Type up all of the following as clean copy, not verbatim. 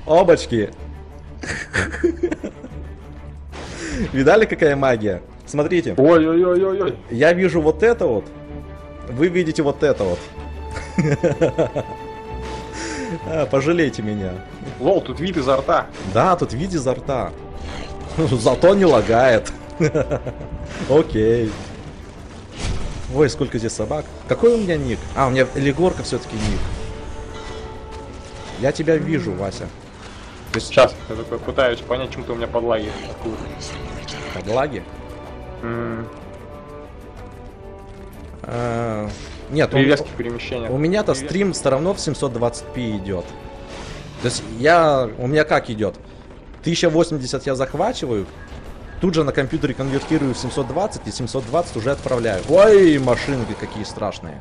Обочки. Видали, какая магия? Смотрите. Ой-ой-ой-ой-ой. Я вижу вот это вот. Вы видите вот это вот. Пожалейте меня. Лол, тут вид изо рта. Да, тут вид изо рта. Зато не лагает. Окей. Ой, сколько здесь собак. Какой у меня ник? А, у меня Легорка все-таки ник. Я тебя вижу, Вася. То есть... Сейчас, я такой пытаюсь понять, чем-то у меня подлаги. Подлаги? Нет, при резких перемещениях. У меня-то стрим все равно в 720p идет. То есть у меня как идет? 1080 я захвачиваю, тут же на компьютере конвертирую в 720 и 720 уже отправляю. Ой, машинки какие страшные.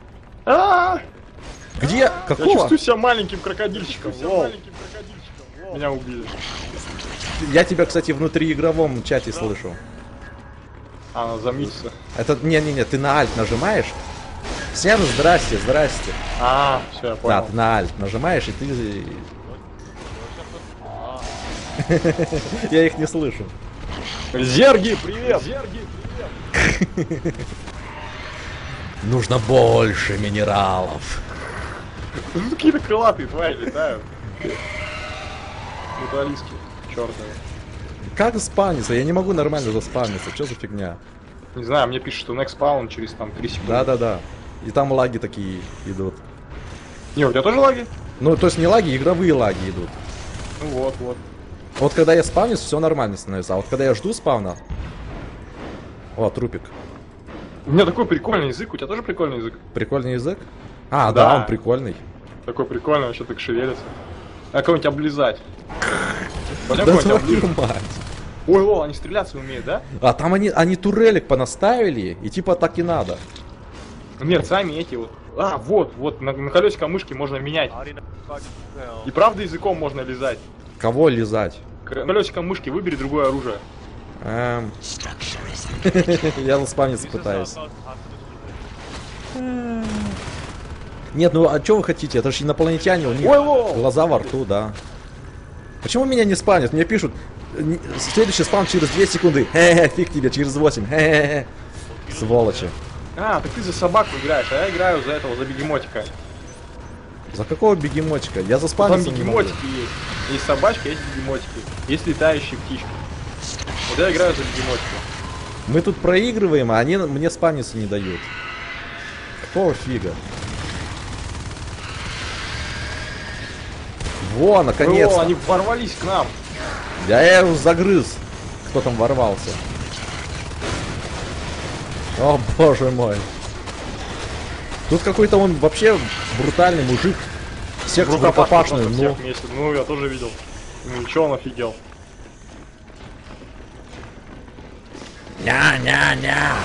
Где? Какого? Я чувствую себя маленьким крокодильчиком. Меня убили. Я тебя, кстати, в внутриигровом чате слышу. А, замиться. Это, не-не-не, ты на Alt нажимаешь. Всем здрасте, здрасте. А, все, я понял. Да, ты на Alt нажимаешь, и ты... Я их не слышу. Зерги, привет! Нужно больше минералов. Ну, какие-то крылатые твари летают. Металлистки, чёртовы. Как спавниться? Я не могу нормально заспавниться. Что за фигня? Не знаю, мне пишут, что next spawn через там 3 секунды. Да-да-да. И там лаги такие идут. Не, у тебя тоже лаги? Ну, то есть не лаги, игровые лаги идут. Ну вот, вот. Вот когда я спавнюсь, все нормально становится. А вот когда я жду спавна... О, трупик. У меня такой прикольный язык, у тебя тоже прикольный язык? Прикольный язык? А, да, он прикольный. Такой прикольный, вообще так шевелится. А кого-нибудь облизать. Да твою мать. Ой, о, они стреляться умеют, да? А там они турелек понаставили, и типа так и надо. Нет, сами эти вот. А, вот, на колесико мышки можно менять. И правда языком можно лизать. Кого лизать? Колесиком мышки выбери другое оружие. Я заспавниться пытаюсь. Нет, ну а что вы хотите? Это же инопланетяне, у них глаза во рту, да. Почему меня не спавнят? Мне пишут, следующий спаун через 2 секунды. Фиг тебе, через 8. Сволочи. А, так ты за собаку играешь, а я играю за этого, за бегемотика. За какого бегемотика? Я заспавнился. Там бегемотики есть. Есть собачки, есть бегемотики. Есть летающие птички. Вот я играю за бегемотика. Мы тут проигрываем, а они мне спавниться не дают. Какого фига? Во, наконец-то. Они ворвались к нам. Я его загрыз. Кто там ворвался? О, боже мой. Тут какой-то он вообще брутальный мужик. Всех в рукопашную, ну. Ну, я тоже видел. Ничего, он офигел. Ня-ня-ня.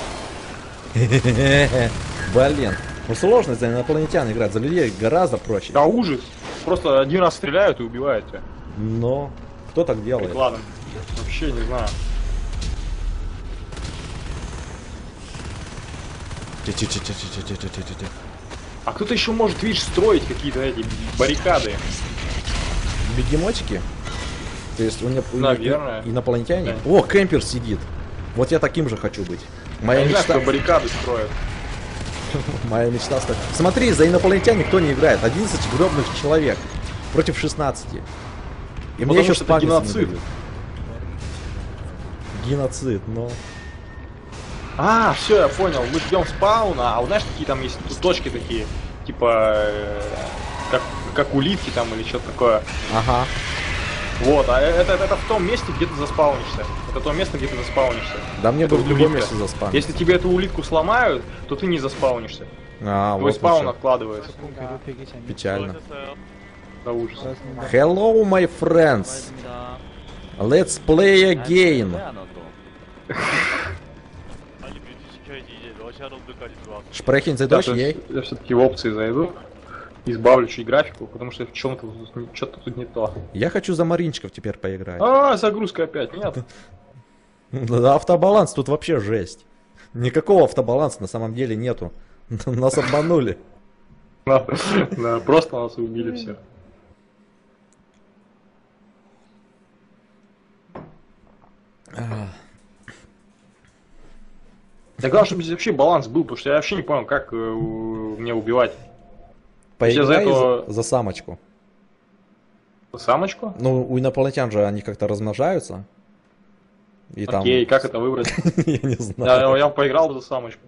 Блин. Ну сложно за инопланетян играть, за людей гораздо проще. Да ужас. Просто один раз стреляют и убивают тебя. Но кто так делает? Ладно. Вообще не знаю. А кто-то еще может, видишь, строить какие-то эти баррикады. Бегемотики? То есть у наверное. Инопланетяне? Да. О, кемпер сидит. Вот я таким же хочу быть. Моя мечта... знаю, кто баррикады строит. Моя мечта стать. Смотри, за инопланетян никто не играет. 11 гробных человек против 16. И мне еще спавниться не дают. Геноцид, но... А, все, я понял. Мы ждем спауна, а вот знаешь, какие там есть точки такие, типа, как улитки там или что-то такое. Ага. Вот, а это в том месте, где ты заспаунишься. Это то место, где ты заспаунишься. Да мне бы в любом месте заспауниться. Если тебе эту улитку сломают, то ты не заспаунишься. А, твой вот спаун откладывается. Печально. Да ужас. Hello, my friends. Let's play again. Sprechen Sie Deutsch? Я все-таки в опции зайду. Избавлю чуть графику, потому что что-то тут не то. Я хочу за Маринчиков теперь поиграть. А, загрузка опять, нет. Да, автобаланс тут вообще жесть. Никакого автобаланса на самом деле нету. Нас обманули. Да, просто нас убили все. Я главное, чтобы здесь вообще баланс был, потому что я вообще не понял, как мне убивать. Поиграй за этого- за самочку. Самочку? Ну, у инопланетян же они как-то размножаются. И там... Окей, как это выбрать? Я не знаю. Я поиграл бы за самочку.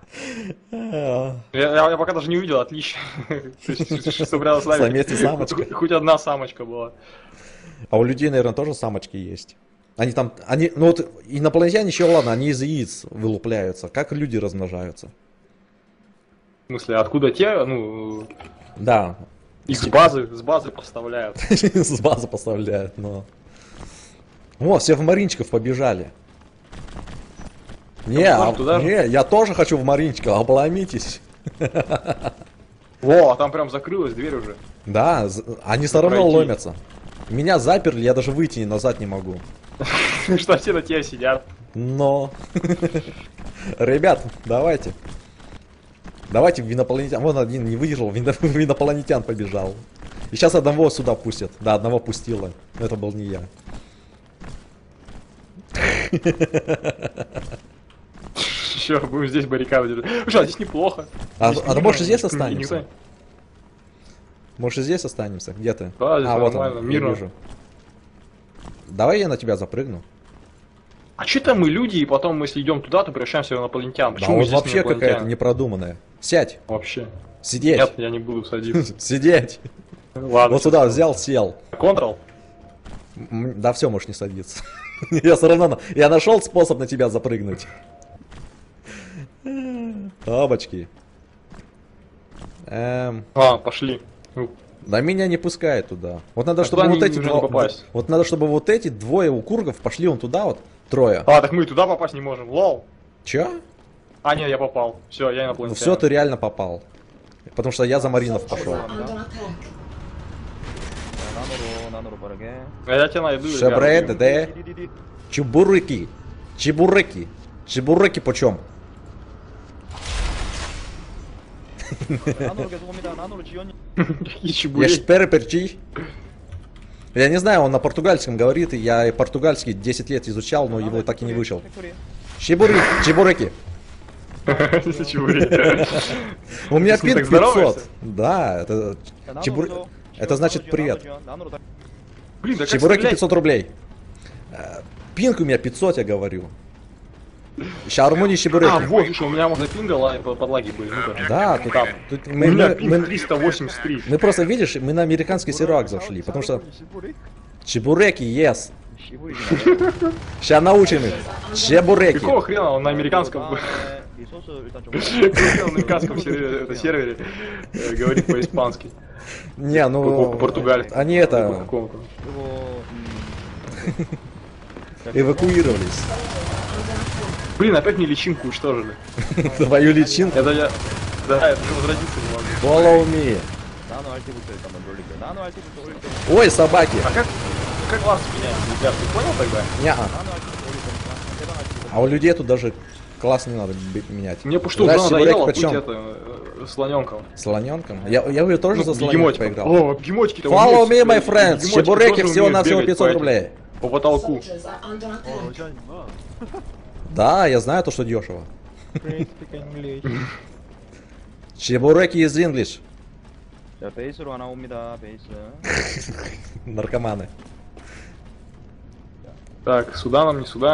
Я пока даже не увидел отличия. То есть, что рядом с нами Самец и самочка. хоть одна самочка была. А у людей, наверное, тоже самочки есть. Они там, ну вот инопланетяне еще, ладно, они из яиц вылупляются. Как люди размножаются? В смысле, откуда те, ну, Да. их с базы поставляют. С базы поставляют, но... О, все в Маринчиков побежали. Не, я тоже хочу в Маринчиков, обломитесь. Во, а там прям закрылась дверь уже. Да, они все равно Пройти. ломятся. Меня заперли, я даже выйти назад не могу. Что все на тебя сидят. Но... Ребят, давайте. Давайте в инопланетян. Вон один не выдержал, в инопланетян побежал. И сейчас одного сюда пустят. Да, одного пустило. Но это был не я. Еще будем здесь баррикады держать. Слушай, а здесь неплохо. А Здесь ты мирно. можешь здесь Никто- останемся? Может, и здесь останемся? Где ты? Да, здесь вот нормально, он, мирно. я вижу. Давай я на тебя запрыгну. А что-то мы люди, и потом, если идем туда, то превращаемся в инопланетян. Да, Почему мы вот здесь вообще инопланетяне? какая-то непродуманная. Сядь, Вообще. сидеть, Нет, я не буду садиться. сидеть. Ладно. Вот сюда взял, сел. Контрол? Да все, можешь не садиться. Я все равно, я нашел способ на тебя запрыгнуть. Бабочки. Пошли. Да меня не пускает туда. Вот надо, А чтобы туда вот эти уже не два, попасть. вот надо, чтобы вот эти двое укургов пошли вон туда вот, трое. А, так мы и туда попасть не можем. Лол. Че? А, нет, я попал. Все, я Ну инопланетянин. все, ты реально попал. Потому что я за Маринов пошел. 난으로 빠르게. А я тебя найду. Шебре, ребята. ДД. Чебурыки. Чебуреки. Чебуреки почем? 난으로 계속 옵니다. 난으로 지연이. Какие Я чебуреки. шперперчи. Я не знаю, он на португальском говорит, и я и португальский 10 лет изучал, но его так и не выучил. 팩토리. Чебуреки. Чебуреки. У меня Ты с ним пинг так 500. здороваешься? Да, это... 자, Чебур- 난으로도 это значит 지연, привет. 난으로 지연, 난으로 다- Блин, да как Чебуреки стрелять? 500 рублей. Пинг у меня 500, я говорю. Шаурмуни А, чебуреки. вот, слушай, у меня можно пинга, подлаги были. Ну-ка. Да, Там. тут У меня пинг 383. мы просто, видишь, мы на американский сервак зашли, потому что чебуреки, yes. 시부리긴 하네. Сейчас научим их. Чебуреки. Какого хрена он на американском... 다음에 이 소스 일단 좀 Какого хрена он на американском сервере говорит по-испански? Не, ну... По-португальски. Они это... Какого-то. 그리고 Эвакуировались. Блин, опять мне личинку уничтожили. Твою личинку. Это я... Да, это же возродиться не могу. Follow me. 나노 RT부터 일단 먼저 올릴게요. 나노 RT부터 올릴 때 Ой, собаки. А как вас менять, ребят? Ты понял тогда? Неа. 나노 RT부터 올릴 거니까 해당 RT부터. А у людей тут даже класс не надо менять. Мне что уже Здрасте, надоело чебуреки быть почем? это слоненком. Слоненком? Я ее тоже за слоненка поиграл. О, бегемотики-то Follow умеют, me, my friends. бегемотики Чебуреки тоже всего-навсего умеют бегать 500 по рублей. по потолку. Да, я знаю то, что дешево. Чебуреки из English. 자, 베이스로 하나 옵니다. 베이스. Наркоманы. Так, сюда нам, не сюда.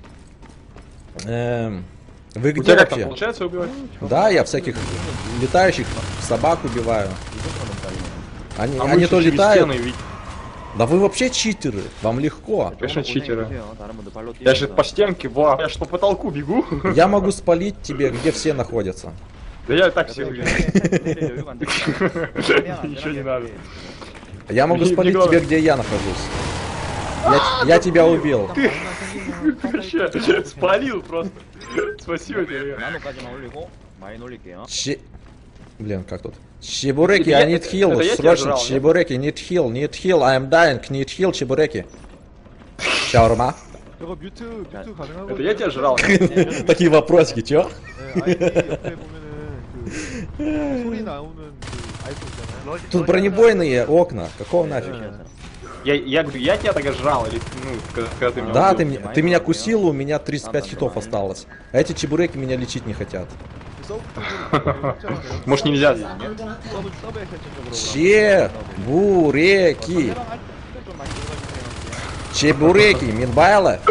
Вы У где тебя как там вообще? получается убивать? Да, я всяких летающих собак убиваю. Они, А мы они еще то через летают. стены ведь. Да вы вообще читеры. Вам легко. Конечно, читеры. 다른 분들 발로 Я сейчас 뛰면서. по стенке, я ж по потолку бегу. Я могу спалить тебе, где все находятся. Да я и так 야, всех 너 вижу. 내릴 여유가 안 되니까. Ничего не надо. Я могу Не спалить главное. тебе, где я нахожусь. Я тебя убил. Вообще, спалил просто. Спасибо тебе. 나노까지만 올리고 많이 올릴게요. Блин, как тут? Чебуреки, Это I я- need heal. это я тебя Срочно, жрал, нет? чебуреки, need heal, I am dying, need heal, чебуреки. Шаурма. 이거 뮤트 가능하고 Это я тебя жрал. Такие вопросики, чё? 아이디 옆에 보면은 그 소리 나오는 그 아이콘 있잖아요. Тут бронебойные окна. Какого нафиг? Я говорю, я тебя тогда жрал, или, ну, когда ты меня Да, убил? ты меня кусил, у меня 35 хитов осталось. А эти чебуреки меня лечить не хотят. Может, нельзя здесь? 서브에 설정적으로 Чебуреки! 좀 많이 들어가주세요. Чебуреки, Минбайла.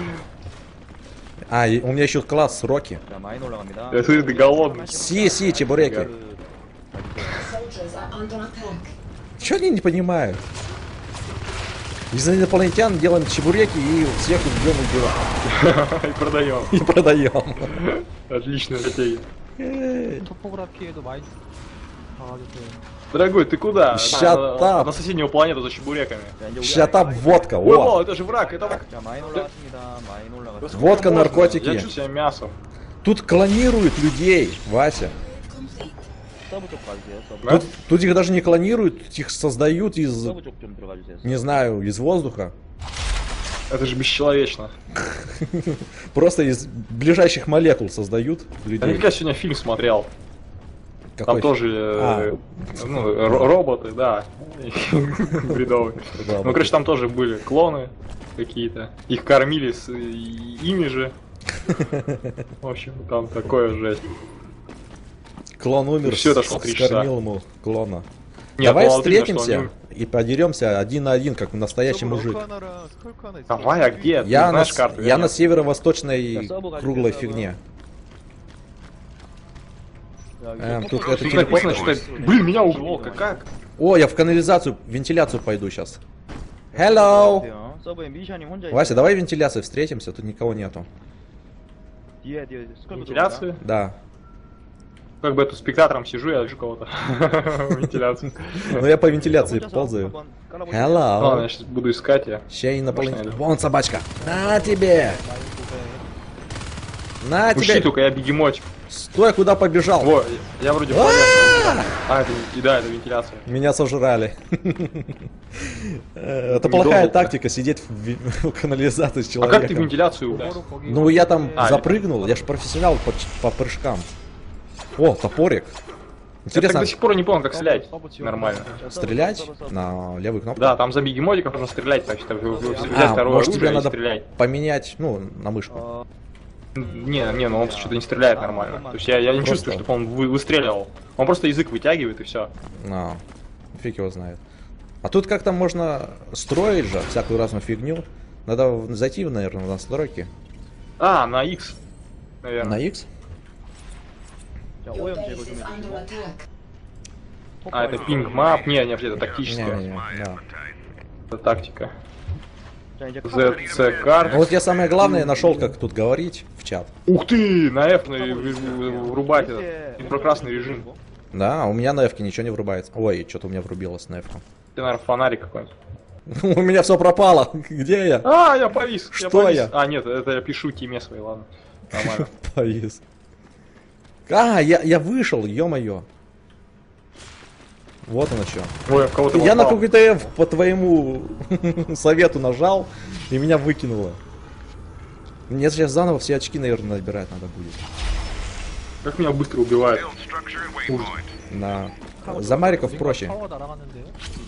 А, у меня еще класс Рокки. 자, 마인 올라갑니다. Я смотрю, ты голодный. Си, чебуреки. Soldiers are under attack. Чё они не понимают? Из инопланетян делаем чебуреки и всех убьем и убиваем. И продаем. И продаем. Отличная затея. 토포그라피에도 많이 가가지고. Дорогой, ты куда? Shut На up. соседнюю планету за чебуреками. 자, 이제 우리 Щата водка, О, о! это же враг, это враг. 자, 마인 올라갔습니다. 마인 올라갔습니다. Водка, Можно? наркотики. Я чувствую себя мясом. Тут клонируют людей, Вася. 서브 쪽 가주세요. 서브. Да? Тут их даже не клонируют, их создают из, 서브 쪽 좀 들어가 주세요. не знаю, из воздуха. Это же бесчеловечно. Просто из ближайших молекул создают Я людей. наверняка сегодня фильм смотрел. Там Какой тоже ну, роботы, да. Бредовые. Да, Ну, короче, там тоже были клоны какие-то. Их кормили с ими же. В общем, там такое жесть. клон умер, Всё, это шло 3 часа. скормил ему клона. Нет, Давай было видно, что встретимся и подеремся один на один, как настоящий мужик. Давай, а где? Ты Я, на, знаешь карту? я на северо-восточной Да, собу круглой кажется, фигне. 자, Тут 토포- это Тут написано, что... Блин, меня уголка, как? О, я в канализацию, вентиляцию пойду сейчас. Hello! 안녕하세요. 서브에 미샤님 혼자 Вася, давай в вентиляции встретимся, тут никого нету. 뒤에 스컬프 Вентиляцию? Да. Как бы это спектатором сижу, я вижу кого-то. Вентиляцию. Ну я по вентиляции ползаю. Ладно, Hello! я сейчас буду искать я. Ща инопланетян. Можно я- Вон собачка. На тебе! На Пусти тебе! только, я бегемотик. Стой, куда побежал? Во, я вроде полез. А, это, и да, это вентиляция. Меня сожрали. Это плохая тактика, сидеть в канализации с А как ты в человеком. вентиляцию влез? Ну я там А, запрыгнул, я же профессионал по прыжкам. О, топорик. Я так Интересно, до сих пор не понял, как стрелять. Нормально. стрелять на левую кнопку? Да, там за бегемотиков можно стрелять, так что взять А, второе может тебе оружие и надо стрелять. поменять, ну, на мышку. 어, Не, ну он что-то не стреляет нормально. То есть я не Просто- чувствую, чтобы он выстреливал. Он просто язык вытягивает и все. А, фиг его знает. А тут как-то можно строить же всякую разную фигню. Надо зайти, наверное, в настройки. А, на X, На наверное. X? 자, 오염 제거 Base 좀 is under 해주세요. attack. А, это ping map. Не, это тактическая. Не-не-не, да. Это тактика. 자, и제 ZC карт. Ну вот я самое главное нашел, как тут говорить в чат. Ух ты! На F врубать этот инфракрасный режим. Да, у меня на F ничего не врубается. Ой, что-то у меня врубилось на F. Ты, наверное, фонарик какой-нибудь. У меня все пропало. Где я? А, я повис. Что повис. я? А, нет, это я пишу теме своей, ладно. Нормально. Повис. А, я вышел, ё-моё. Вот оно что. Ой, в кого-то Я на попал. какой-то F по твоему совету нажал, и меня выкинуло. Мне сейчас заново все очки, наверное, набирать надо будет. Как меня быстро убивают. На... За Мариков проще. 파워 날아갔는데요?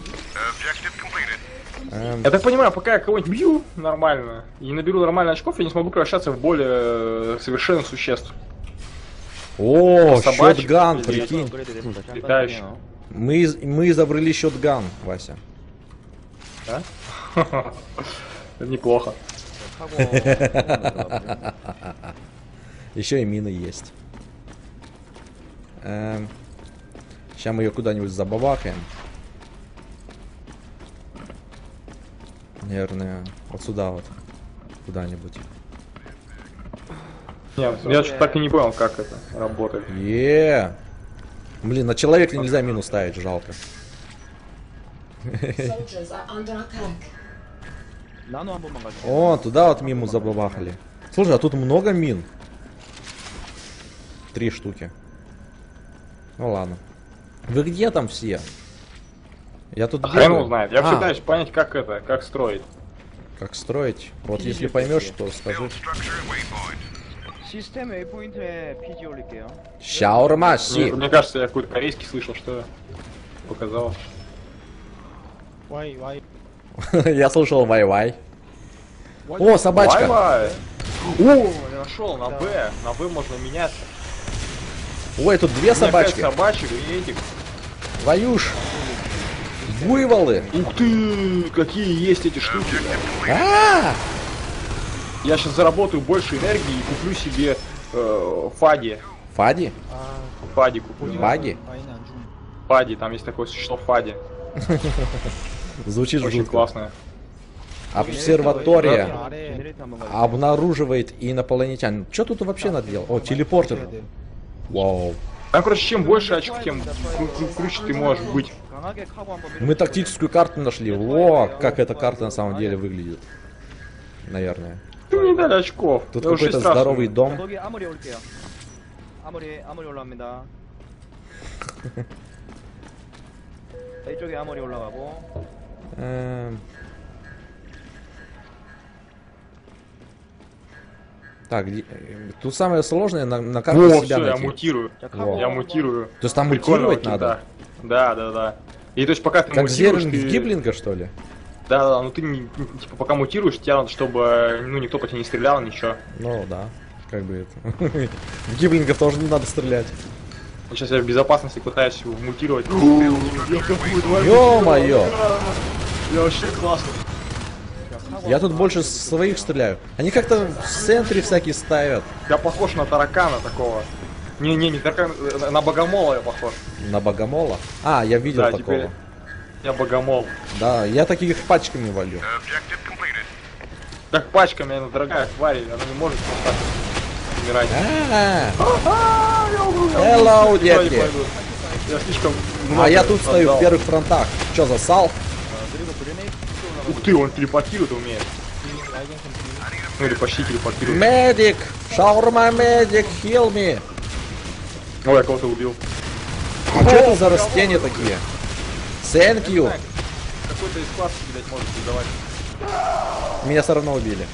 Я так понимаю, пока я кого-нибудь бью нормально и наберу нормально очков, я не смогу превращаться в более совершенных существ. О, Собачек щотган, или- прикинь. 업그레이드 됐습니다. 자, Летающий. 깜빡이네요. Мы изобрели щотган, Вася. Да? Это неплохо. 하고 들어가보죠. Еще и мины есть. Сейчас мы ее куда-нибудь забабахаем. Наверное, вот сюда вот. Куда-нибудь. Нет, я что-то так и не понял, как это работает. Блин, на человека нельзя мину ставить, жалко. Soldiers are under attack. 나노 한 번만 가주세요. О, туда вот миму забабахали. Слушай, а тут много мин. 3 штуки. Ну ладно. Вы где там все? Я тут Хрен его бегаю. знает. Я А, пытаюсь понять, как это, как строить. как строить. Вот если поймешь, то скажи. 시스템 웨이포인트에 PG 올릴게요. Шаурма, си. Мне кажется, я какой-то корейский слышал, что показал. Y Я слышал вай-вай. О, собачка. Вай-вай. О, я нашел на Б. На Б можно меняться. Ой, тут две У меня 5 собачки. собачек и этих. Твоюш. Буйволы. Ух ты, какие есть эти штуки. А! Я сейчас заработаю больше энергии и куплю себе фади. Фади? Фади куплю. Фаги? 마인은 안 줌. Фади, там есть такое существо фади. Звучит Очень жутко. классное. Обсерватория 아래 제네레이터 한번 가지고. обнаруживает инопланетян. Что тут вообще наделал? О, телепортер. 해야 돼. Вау. Там, короче, чем больше очков, тем круче ты можешь быть. 강하게 카고 한번 Мы тактическую карту нашли. О, как эта карта на самом деле выглядит. Наверное. Ты мне не дали очков. Тут Я уже какой-то страшно. здоровый дом. 거기 아무리 올게요. 아무리 올라갑니다. 자, 이쪽에 아무리 올라가고. Эм. Так, тут самое сложное на карте О, себя все, я найти. мутирую. 자, Во. 카고. Я мутирую. То есть там Прикольного мутировать надо? кита. Да. И то есть пока ты Как мутируешь, зерен ты... Гиблинга, что ли? Да, ну ты типа пока мутируешь, тебе надо, чтобы ну никто по тебе не стрелял, ничего. Ну да, как бы это. В Гиблингов тоже не надо стрелять. Вот сейчас я в безопасности пытаюсь его мутировать. Ё-моё! Я вообще классно. Я тут больше своих стреляю. Они как-то в центре всякие ставят. Я похож на таракана такого. Не таракан, на богомола я похож. На богомола. А, я видел Да, такого. теперь я богомол. Да, я таких пачками валю. Как пачками, она дорогая тварь, она не может просто умирать. А, Я умру, Hello, я не детки. пойду. Я слишком А много я тут стою в отдал. первых фронтах. Чё, засал? 그리고 그레네이드 Ух ты, он телепортирует умеет. Ну или почти телепортирует. Медик! Шаурма медик, heal me! Ой, я кого-то убил. А что это за растения такие? Thank you! Какой-то из классов, видать, может создавать. Меня все равно убили.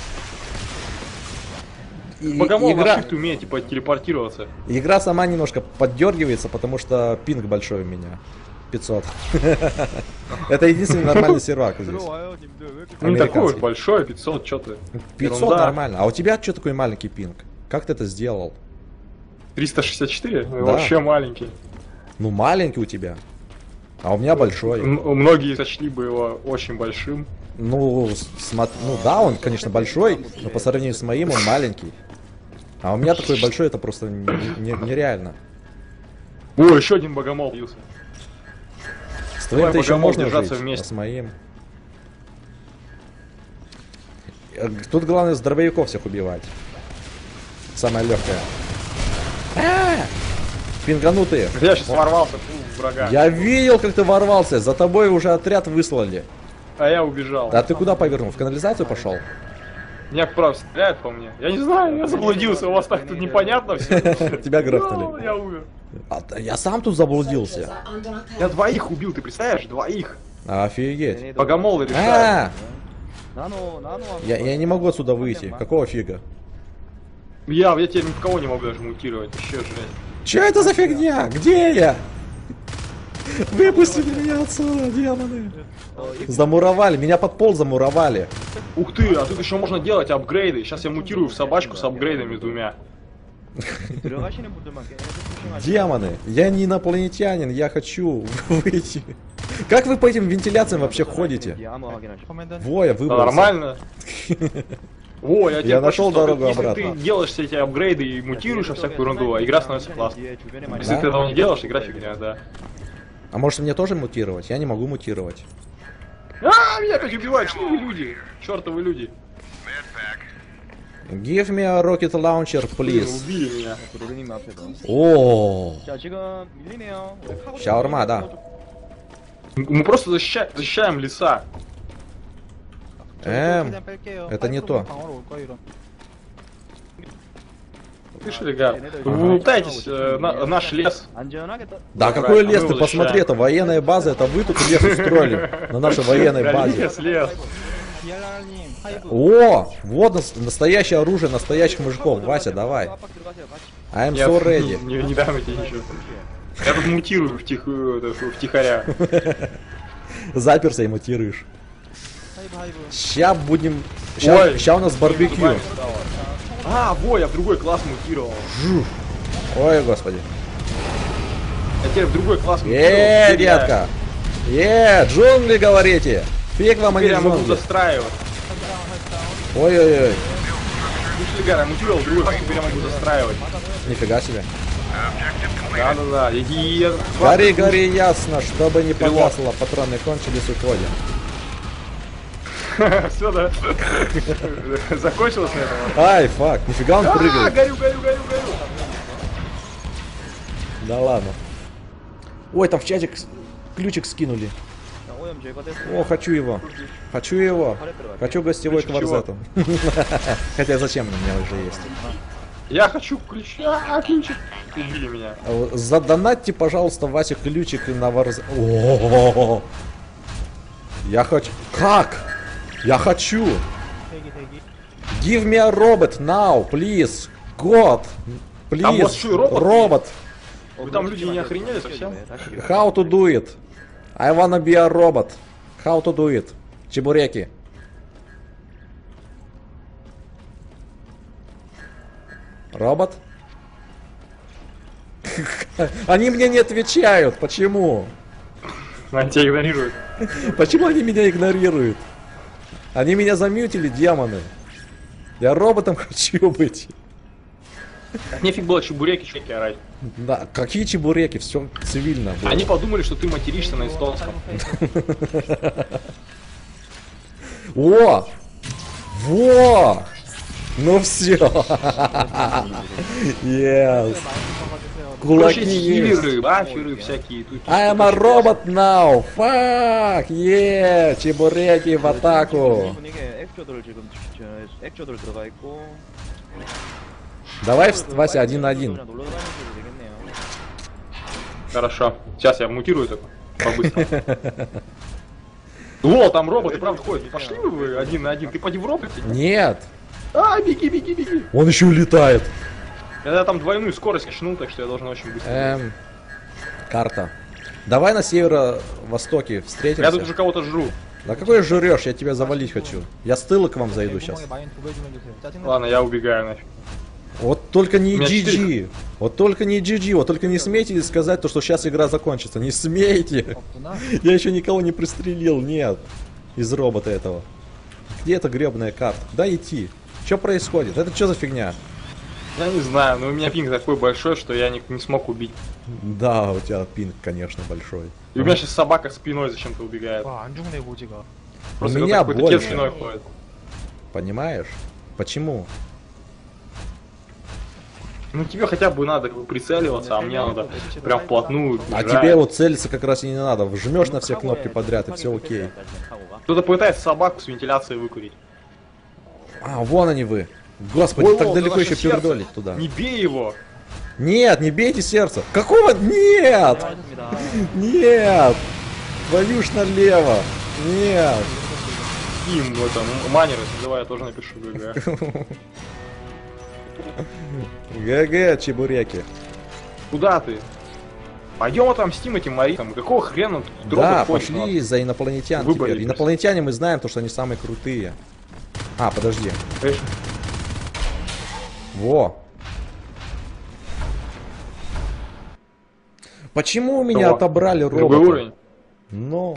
Богомол на Игра, shift умеет, типа, телепортироваться. игра сама немножко поддергивается, потому что пинг большой у меня. 500. Это единственный нормальный сервак здесь. 들어와요, 님들. 왜 이렇게 Ну не такой уж Американский. большой, 500, что ты. 500 Ерунда. нормально. А у тебя что такой маленький пинг? Как ты это сделал? 364? Да. Вообще маленький. Ну маленький у тебя. А у меня большой. Многие сочли бы его очень большим. Ну, ну да, он, конечно, большой, но по сравнению с моим он маленький. А у меня такой большой, это просто нереально. О, еще один богомол бился. С твоим-то Давай, еще богомол, можно держаться жить, вместе. а с моим... Тут главное с дробовиков всех убивать. Самое легкое. Пинганутые. Я сейчас ворвался в врага. Я видел, как ты ворвался. За тобой уже отряд выслали. А я убежал. А ты куда повернул? В канализацию пошел? Меня, правда, стреляют по мне. Я не знаю, я заблудился, у вас так тут непонятно все. Тебя грохнули. Я умер. Я сам тут заблудился. Soldiers are under attack. Я двоих убил, ты представляешь? Двоих. Офигеть. 쟤네들 Богомолы решают. 나노 Я не могу отсюда выйти. Какого фига? Я теперь ни в кого не могу даже мутировать. Вообще жесть. Че это за фигня? Где я? Выпустите меня отсюда, демоны. Замуровали, меня под пол замуровали. Ух ты, а тут еще можно делать апгрейды. Сейчас я мутирую в собачку с апгрейдами двумя. 들어가시는 분들만 계속 조심하세요. Демоны, я не инопланетянин, я хочу выйти. Как вы по этим вентиляциям вообще ходите? 뒤에 амmo 확인하시고. 커맨드 Во, я Да, выбрался. нормально. О, я, тебе Я нашел почувствовал, дорогу если обратно. ты делаешь все эти апгрейды и мутируешь во всякую ерунду, а игра становится классной. 뒤에 주변에 Если Да? ты этого не делаешь, игра фигня, да. А может мне тоже мутировать? Я не могу мутировать. А, меня опять убивают, что вы люди? Чертовы люди. Give me a rocket launcher, Блин, please. убили меня. 로드님 앞에서. О, 자, 지금 밀리네요. 우리 카고 샤워르마, да. Мы просто защищаем леса. 최대한 뺄게요. это не 파이프가 то. 방어로 올 거예요, 이런. Слышь, ребят, вы пытаетесь наш лес. 안전하게 떠. Да Забрать, какой а лес, мы ты его посмотри, защищаем. это военная база, это вы тут лес устроили на нашей военной Да, базе. лес. 디알라님, 하이브. О, вот настоящее оружие настоящих мужиков. Вася, давай. 압박 들어가세요, 같이. I'm Я so ready. не дам тебе ничего. Я тут мутирую втихаря. Заперся и мутируешь. 하이브. Ща будем... Ой, Ща у нас барбекю. зубами стало. А, во, я в другой класс мутировал. Ой, господи. Я теперь в другой класс мутировал. Теперь я- Детка! Джунгли, говорите! Фиг вам, а не Теперь я могу джунгли. застраивать. Ой-ой-ой, Гушлигар, я мутировал в другой класс, теперь я могу застраивать. нифига себе. Да-да-да. Гори, гори, ясно, чтобы не Стрелок. погасло, патроны кончились, уходим. Все, да. Закончилось на этом? Ай, фак, нифига он А, прыгает. горю. Да ладно. Ой, там в чатик ключик скинули. 자, 오염 제거됐어요. О, хочу его. Хочу его. Хочу гостевой Ключик чего? кварзетом. Хотя зачем, у меня уже есть. Я хочу ключ. Ключик. Убили меня. Задонатьте, пожалуйста, Васе ключик на варз... О-о-о-о. Я хочу... Как? Я хочу! 대기 대기. Give me a robot now, please! God! Там у вас Please! что, и робот Робот! Вы там люди не охренели совсем? How to do it? I wanna be a robot. How to do it? Чебуреки. Робот? Они мне не отвечают. Почему? Они тебя игнорируют. Почему они меня игнорируют? Они меня замьютили, демоны. Я роботом хочу быть. Нефиг было чебуреки, чеки орать. Да, какие чебуреки? Все цивильно было. Они подумали, что ты материшься на эстонском. О! Во! Ну все. Yes. Кулаки Короче, есть. хиллеры, баферы всякие. Тут I am a robot now. Fuck. Yeah. Чебуреки в атаку. 분위기에 액조들 지금 액조들 들어가 있고. Давай, Вася, 1-1. 그냥 놀러 다니셔도 되겠네요. Хорошо. Сейчас я мутирую только. По-быстрому. Во, там роботы, правда, ходят. Пошли вы 1 на 1. Ты поди в роботе? Нет. А, беги. Он еще улетает. Я там двойную скорость качнул, так что я должен очень быстро. Карта. Давай на северо-востоке Я тут встретимся. уже кого-то жру. Да какой жрешь? Я тебя завалить хочу. Я с тыла к вам зайду сейчас. 구멍에 마인 2배 주면 주세요. 짜증나. Ладно, я убегаю нафиг. Вот только не У меня GG. Вот только не GG. Вот только не смейте сказать то, что сейчас игра закончится. Не смейте. 없구나. Я еще никого не пристрелил. Нет. Из робота этого. Где эта гребаная карта? Куда идти? Что происходит? Это что за фигня? Я не знаю, но у меня пинг такой большой, что я не смог убить. Да, у тебя пинг, конечно, большой. И у меня сейчас собака спиной зачем-то убегает. 와, 안 죽네 고지가. Просто меня какой-то больно. кет спиной ходит. Понимаешь? Почему? Ну тебе хотя бы надо как бы прицеливаться, а мне надо прям вплотную. А бежать. тебе вот целиться как раз и не надо. Вжмешь на все кнопки подряд, и все окей. Кто-то пытается собаку с вентиляцией выкурить. А, вон они вы. Господи, Ой, так о, далеко это еще наше сердце. пердолить туда. Не бей его! Нет, не бейте сердце. Какого? Нет! Нет! Твою ж налево! Нет! Им в этом манеры, давай я тоже напишу ГГ. ГГ, чебуреки. Куда ты? Пойдем отомстим этим маритам. Какого хрена тут Да, робот ходит у пошли нас? за инопланетян Выборы теперь. просто. Инопланетяне мы знаем, то, что они самые крутые. А, подожди. Эх, Во. Почему у меня Что? отобрали Другой робота? уровень. Ну.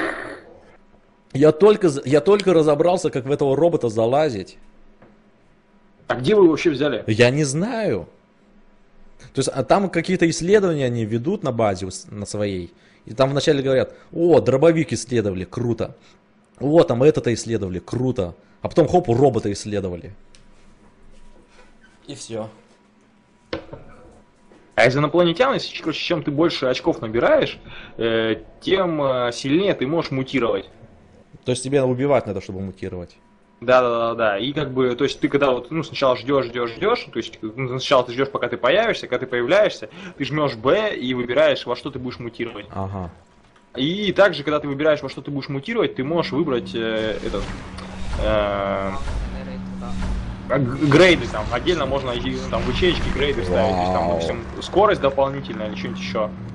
Я только разобрался, как в этого робота залазить. А где вы его вообще взяли? Я не знаю. То есть, а там какие-то исследования они ведут на базе на своей. И там вначале говорят: о, дробовик исследовали, круто. О, там это-то исследовали, круто. А потом хоп, робота исследовали. И все. А из инопланетян, если, короче, чем ты больше очков набираешь, тем сильнее ты можешь мутировать. То есть тебе убивать надо, чтобы мутировать. Да. И как бы, то есть ты когда вот, ну, сначала ждешь, то есть сначала ты ждешь, пока ты появишься, когда ты появляешься, ты жмешь Б и выбираешь, во что ты будешь мутировать. Ага. И также, когда ты выбираешь, во что ты будешь мутировать, ты можешь выбрать грейды там. Отдельно можно там в ячеечки грейды ставить. То есть, там, допустим, скорость дополнительная или что-нибудь еще.